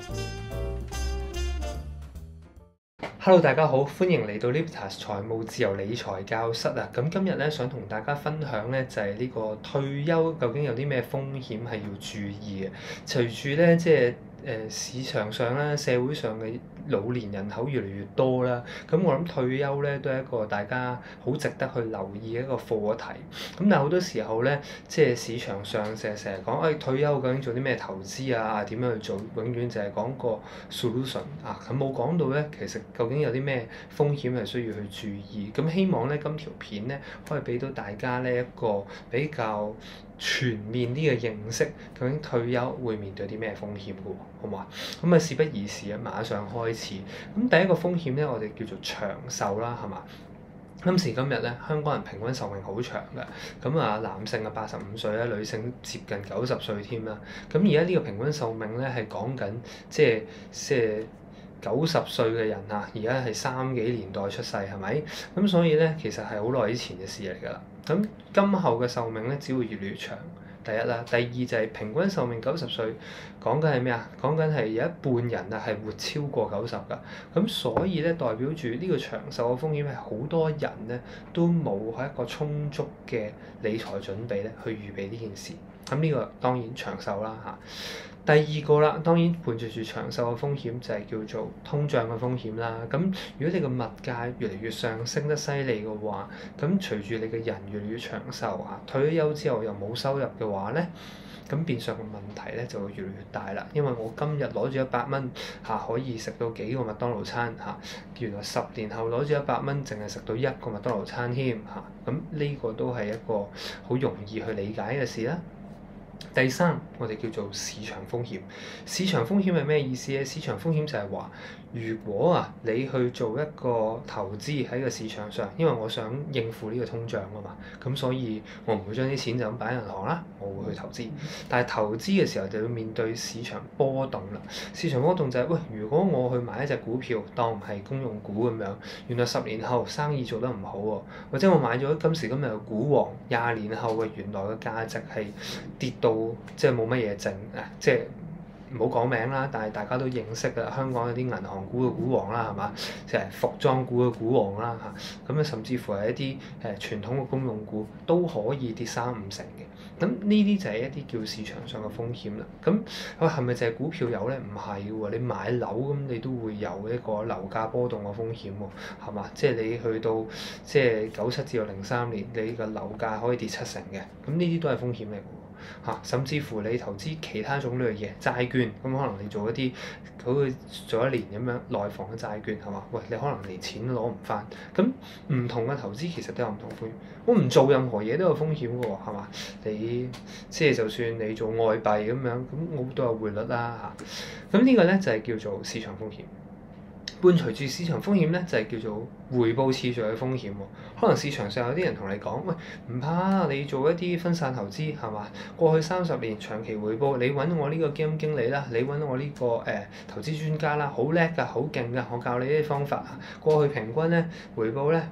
Hello，大家好，歡迎嚟到 Libertas 財務自由理財教室啊！咁今日咧想同大家分享咧就係呢個退休究竟有啲咩風險係要注意嘅。隨住咧市場上啦、社會上嘅老年人口越嚟越多啦，咁我諗退休咧都係一個大家好值得去留意嘅一個課題。咁但係好多時候咧，市場上成日講退休究竟做啲咩投資啊？點樣去做？永遠就係講個 solution 啊，咁冇講到咧，其實究竟有啲咩風險係需要去注意？咁希望咧今條片咧可以俾到大家呢一個比較全面啲嘅認識，究竟退休會面對啲咩風險嘅喎，好唔好啊？咁啊事不宜遲啊，馬上開始。咁第一個風險咧，我哋叫做長壽啦，係嘛？今時今日咧，香港人平均壽命好長㗎，咁啊男性啊85歲啦，女性接近90歲添啦。咁而家呢個平均壽命咧係講緊即係90歲嘅人啊，而家係30幾年代出世係咪？咁所以咧其實係好耐以前嘅事嚟㗎啦。咁今後嘅壽命咧只會越嚟越長。第一啦，第二就係平均壽命90歲，講緊係咩啊？講緊係有一半人啊係活超過90㗎，咁所以咧代表住呢個長壽嘅風險係好多人咧都冇係一個充足嘅理財準備咧去預備呢件事。咁呢個當然長壽啦嚇。第二個啦，當然伴隨住長壽嘅風險就係叫做通脹嘅風險啦。咁如果你個物價越嚟越上升得犀利嘅話，咁隨住你嘅人越嚟越長壽啊，退咗休之後又冇收入嘅話咧，咁變相嘅問題咧就會越嚟越大啦。因為我今日攞住100蚊可以食到幾個麥當勞餐嚇，原來10年後攞住100蚊淨係食到一個麥當勞餐添嚇，咁呢個都係一個好容易去理解嘅事啦。第三，我哋叫做市場風險。市場風險係咩意思咧？市場風險就係話，如果你去做一個投資喺個市場上，因為我想應付呢個通脹啊嘛，咁所以我唔會將啲錢就咁擺喺銀行啦，我會去投資。但係投資嘅時候就要面對市場波動啦。市場波動就係如果我去買一隻股票當係公用股咁樣，原來10年後生意做得唔好喎，或者我買咗今時今日嘅股王，20年後嘅原來嘅價值係跌到冇乜嘢剩唔好講名啦，但係大家都認識㗎，香港有啲銀行股嘅股王啦，係嘛？服裝股嘅股王啦嚇，咁甚至乎係一啲傳統嘅公用股都可以跌3-5成嘅。咁呢啲就係一啲叫市場上嘅風險啦。咁係咪就係股票有咧？唔係喎，你買樓咁你都會有一個樓價波動嘅風險喎，係嘛？你去到97至03年，你個樓價可以跌7成嘅，咁呢啲都係風險嚟㗎。甚至乎你投資其他種類嘅嘢，債券咁可能你做一啲做1年咁樣內房嘅債券係嘛？你可能連錢都攞唔翻。咁唔同嘅投資其實都有唔同風險。我唔做任何嘢都有風險㗎喎，係嘛？你就算你做外幣咁樣，咁我都有匯率啦嚇。咁呢個咧就係叫做市場風險。伴隨住市場風險咧，就係叫做回報次序嘅風險喎。可能市場上有啲人同你講，唔怕，你做一啲分散投資係嘛？過去30年長期回報，你揾我呢個基金經理啦，你揾我呢個投資專家啦，好叻㗎，好勁㗎，我教你啲方法。過去平均咧回報咧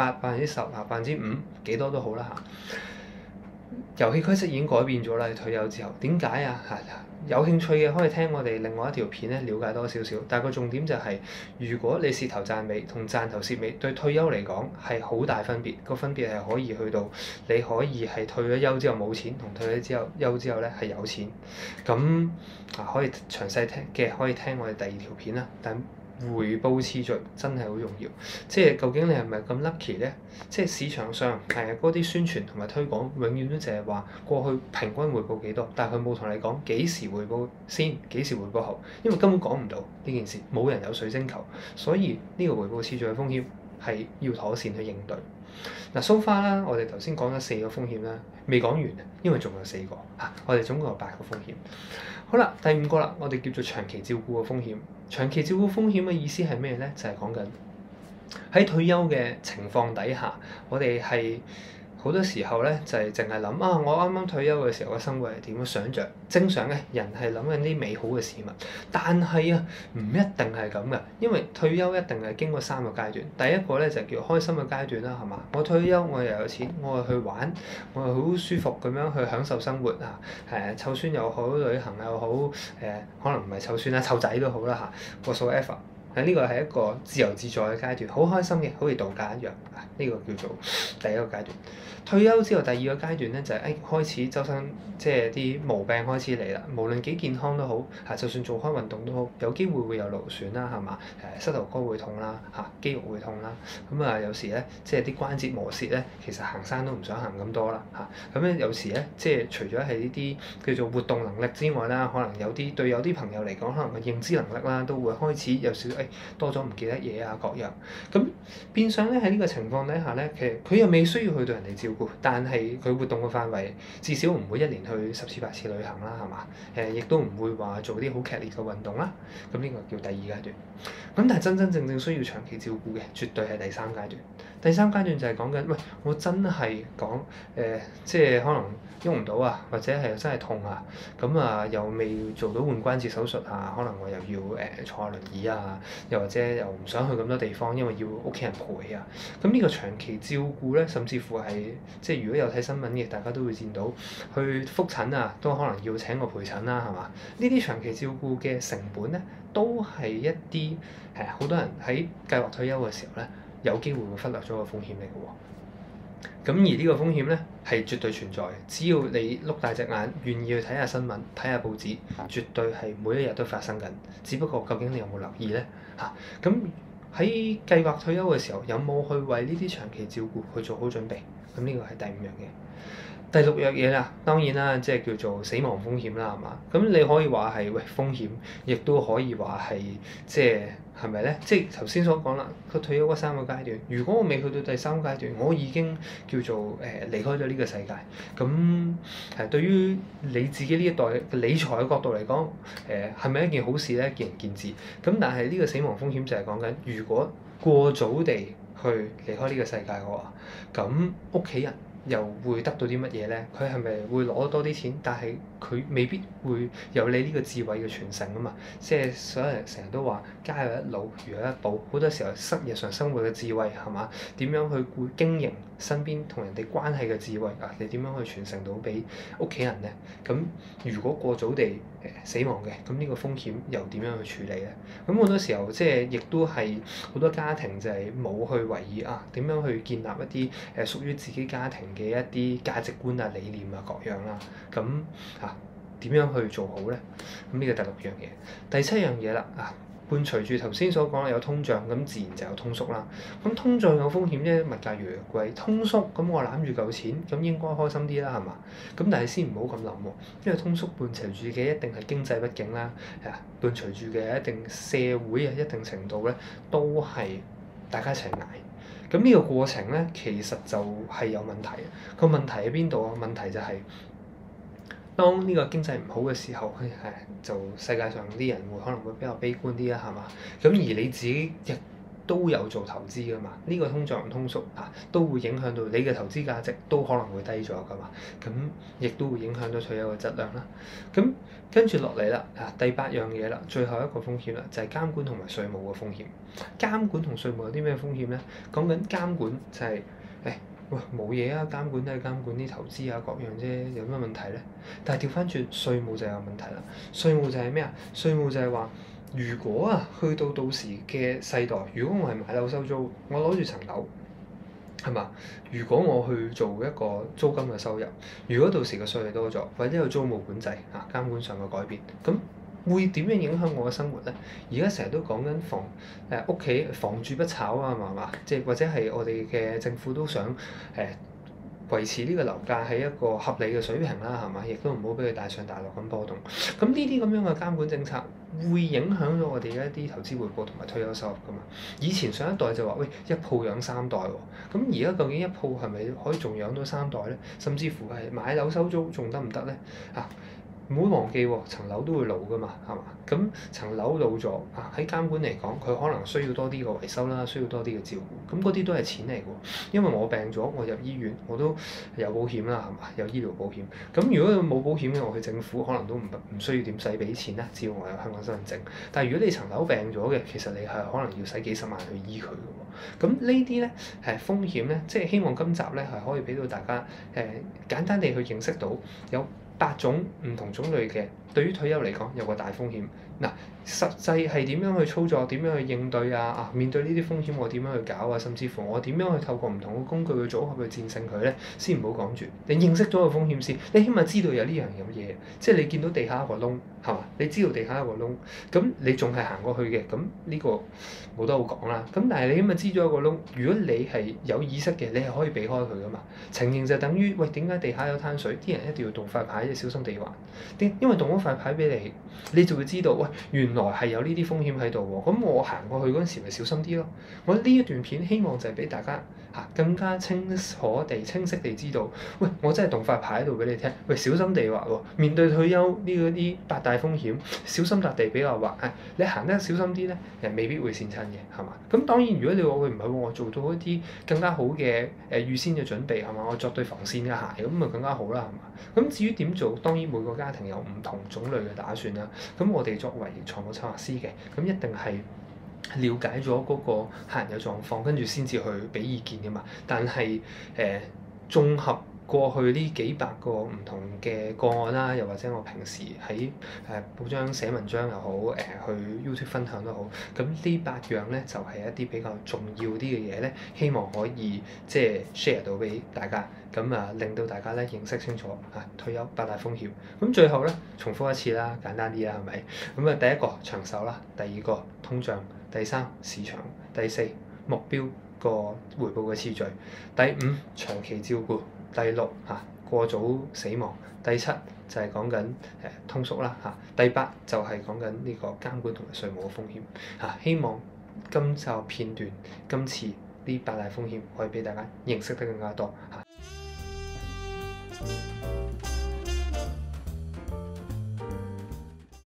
8%、10%、5%幾多都好啦遊戲規則已經改變咗啦，你退休之後點解啊？有興趣嘅可以聽我哋另外一條片咧，了解多少少。但係個重點就係，如果你蝕頭賺尾同賺頭蝕尾對退休嚟講係好大分別。個分別係可以去到你可以係退咗休之後冇錢，同退咗休之後咧係有錢。咁可以詳細聽嘅可以聽我哋第2條片啦。但回報次序真係好重要，究竟你係咪咁 lucky 咧？市場上嗰啲宣傳同埋推廣，永遠都淨係話過去平均回報幾多，但係佢冇同你講幾時回報先，幾時回報後，因為根本講唔到呢件事，冇人有水晶球，所以呢個回報次序嘅風險係要妥善去應對。so far 啦，我哋頭先講咗4個風險啦，未講完，因為仲有4個我哋總共有8個風險。好啦，第5個啦，我哋叫做長期照顧嘅風險。長期照顧風險嘅意思係咩咧？就係講緊喺退休嘅情況底下，我哋係好多時候咧就係淨係諗啊，我啱啱退休嘅時候嘅生活係點樣想像。正常嘅人係諗緊啲美好嘅事物，但係啊唔一定係咁嘅，因為退休一定係經過3個階段。第一個咧就叫開心嘅階段啦，係嘛？我退休我又有錢，我係去玩，我係好舒服咁樣去享受生活啊！湊孫又好，旅行又好，可能唔係湊孫啦，湊仔都好啦嚇，whatsoever。呢個係一個自由自在嘅階段，好開心嘅，好似度假一樣啊！呢個叫做第一個階段。退休之後第二個階段咧就係開始周身即係啲毛病開始嚟啦，無論幾健康都好就算做開運動都好，有機會會有勞損啦，係嘛？膝頭哥會痛啦，肌肉會痛啦，咁有時咧即係啲關節磨蝕咧，其實行山都唔想行咁多啦咁咧有時咧即係除咗係呢啲叫做活動能力之外啦，可能對有啲朋友嚟講，可能個認知能力啦都會開始有少少多咗唔記得嘢啊各樣，咁變相咧喺呢個情況底下咧，其實佢又未需要去到人哋照顧，但係佢活動嘅範圍至少唔會一年去10次8次旅行啦，係嘛？亦都唔會話做啲好劇烈嘅運動啦，咁呢個叫第二階段。咁但係真真正正需要長期照顧嘅，絕對係第3階段。第3階段就係講緊，喂，我真係講即係可能喐唔到啊，或者係真係痛啊，咁又未做到換關節手術啊，可能我又要坐下輪椅啊，又或者又唔想去咁多地方，因為要屋企人陪啊。咁呢個長期照顧咧，甚至乎係即係如果有睇新聞嘅，大家都會見到去覆診啊，都可能要請個陪診啦，係嘛？呢啲長期照顧嘅成本咧，都係一啲好多人喺計劃退休嘅時候咧，有機會會忽略咗個風險嚟嘅喎。咁而呢個風險咧係絕對存在嘅，只要你碌大隻眼，願意去睇下新聞、睇下報紙，絕對係每一日都發生緊。只不過究竟你有冇留意咧？咁喺計劃退休嘅時候，有冇去為呢啲長期照顧去做好準備？咁呢個係第5樣嘢。第6樣嘢啦，當然啦，即係叫做死亡風險啦，係嘛？咁你可以話係風險，亦都可以話係即係咪咧？即係頭先所講啦，佢退休嗰3個階段，如果我未去到第3階段，我已經叫做離開咗呢個世界，咁對於你自己呢一代嘅理財嘅角度嚟講，係咪一件好事咧？見仁見智。咁但係呢個死亡風險就係講緊，如果過早地去離開呢個世界嘅話，咁屋企人又會得到啲乜嘢咧？佢係咪會攞多啲錢？但係佢未必會有你呢個智慧嘅傳承啊嘛！即係所有人成日都話家有一老，如有一寶。好多時候日常生活嘅智慧係嘛？點樣去經營身邊同人哋關係嘅智慧啊？你點樣去傳承到俾屋企人咧？咁如果過早地死亡嘅，咁呢個風險又點樣去處理咧？咁好多時候即係亦都係好多家庭就係冇去為意點樣去建立一啲屬於自己家庭嘅一啲價值觀啊、理念啊各樣啦。咁點樣去做好咧？咁呢個第6樣嘢。第7樣嘢啦伴隨住頭先所講有通脹，咁自然就有通縮啦。咁通脹有風險啫，物價越嚟越貴。通縮咁我攬住嚿錢，咁應該開心啲啦，係嘛？咁但係先唔好咁諗喎，因為通縮伴隨住嘅一定係經濟不景啦，伴隨住嘅一定社會一定程度咧，都係大家一齊捱。咁呢個過程咧，其實就係有問題嘅。個問題喺邊度啊？問題就係當呢個經濟唔好嘅時候，就世界上啲人可能會比較悲觀啲啦，係嘛？咁而你自己亦都有做投資㗎嘛？呢個通脹唔通縮都會影響到你嘅投資價值，都可能會低咗㗎嘛。咁亦都會影響到退休嘅質量啦。咁跟住落嚟啦，第8樣嘢啦，最後一個風險啦，就係監管同埋稅務嘅風險。監管同稅務有啲咩風險咧？講緊監管就係喂，冇嘢啊，監管都係監管啲投資各樣啫，有乜問題咧？但係調翻轉稅務就有問題啦。稅務就係咩啊？稅務就係話，如果去到時嘅世代，如果我係買樓收租，我攞住層樓，係嘛？如果我去做一個租金嘅收入，如果到時個稅係多咗，或者有租務管制監管上嘅改變，咁會點樣影響我嘅生活咧？而家成日都講緊屋企房住不炒啊，係嘛？即係或者係我哋嘅政府都想維持呢個樓價喺一個合理嘅水平啦，係嘛？亦都唔好俾佢大上大落咁波動。咁呢啲咁樣嘅監管政策會影響咗我哋一啲投資回報同埋退休收入㗎嘛？以前上一代就話喂，一鋪養3代喎，咁而家究竟一鋪係咪可以仲養到3代咧？甚至乎係買樓收租仲得唔得咧？ 唔好忘記喎，層樓都會老㗎嘛，係嘛？咁層樓老咗啊，喺監管嚟講，佢可能需要多啲嘅維修啦，需要多啲嘅照顧，咁嗰啲都係錢嚟㗎喎。因為我病咗，我入醫院我都有保險啦，係嘛？有醫療保險。咁如果冇保險嘅，我去政府可能都唔需要點使俾錢啦，只要我有香港身份證。但係如果你層樓病咗嘅，其實你係可能要使幾十萬去醫佢㗎喎。咁呢啲咧係風險咧，即係希望今集咧係可以俾到大家簡單地去認識到有8種唔同種類嘅，對於退休嚟講有個大風險。嗱，實際係點樣去操作，點樣去應對啊？面對呢啲風險我點樣去搞啊？甚至乎我點樣去透過唔同嘅工具去組合去戰勝佢咧？先唔好講住，你認識咗個風險先，你起碼知道有呢樣咁嘢，即係你見到地下一個窿，係嘛？你知道地下一個窿，咁你仲係行過去嘅，咁呢個冇得好講啦。咁但係你起碼知咗一個窿，如果你係有意識嘅，你係可以避開佢噶嘛。情形就等於喂，點解地下有灘水？啲人一定要動塊牌，小心地滑。因為動咗塊牌俾你，你就會知道喂，原來係有呢啲風險喺度喎。咁我行過去嗰陣時咪小心啲咯。我呢一段片希望就係俾大家更加清晰地知道，喂，我真係動塊牌喺度俾你聽，喂，小心地滑喎。面對退休呢嗰啲8大風險，小心笪地比較滑。你行得小心啲咧，未必會跣親嘅，係嘛？咁當然，如果你話佢唔係喎，我做到一啲更加好嘅預先嘅準備，係嘛？我着對防跣嘅鞋，咁咪更加好啦，係嘛？咁至於點做，當然每個家庭有唔同種類嘅打算啦。咁我哋作為財務策劃師嘅，咁一定係了解咗嗰個客人嘅狀況，跟住先至去俾意見㗎嘛。但係綜合過去呢幾百個唔同嘅個案啦，又或者我平時喺報章寫文章又好，去 YouTube 分享都好，咁呢8樣咧就係一啲比較重要啲嘅嘢咧，希望可以即係 share 到俾大家，咁令到大家咧認識清楚退休8大風險。咁最後咧重複一次啦，簡單啲啦，係咪？咁第一個長壽啦，第二個通脹，第3市場，第4目標個回報嘅次序，第5長期照顧，第6過早死亡，第7就係講緊通縮啦第8就係講緊呢個監管同埋稅務嘅風險希望今集片段今次呢8大風險可以俾大家認識得更加多